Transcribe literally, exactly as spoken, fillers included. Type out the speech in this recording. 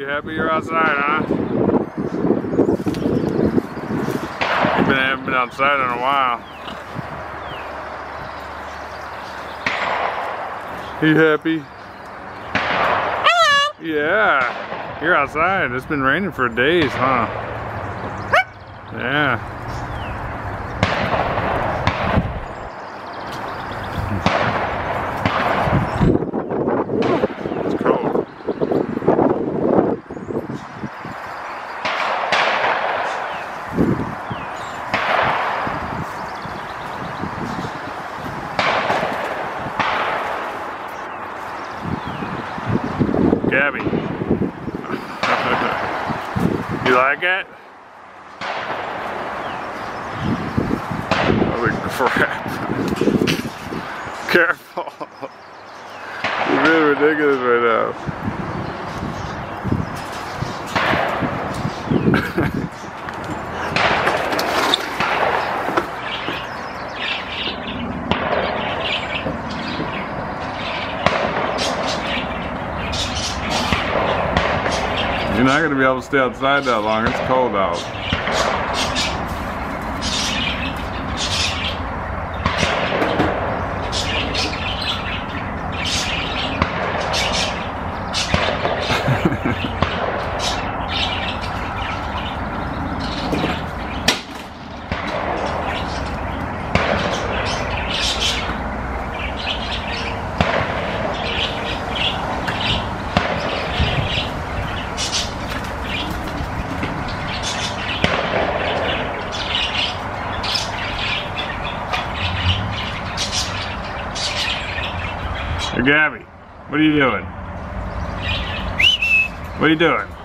You happy you're outside, huh? You been, haven't been outside in a while. You happy? Hello! Yeah, you're outside. It's been raining for days, huh? Yeah. It's cold. Gabby. You like it? Holy crap. Careful. You're being ridiculous right now. You're not going to be able to stay outside that long. It's cold out. Hey, Gabby, what are you doing? What are you doing?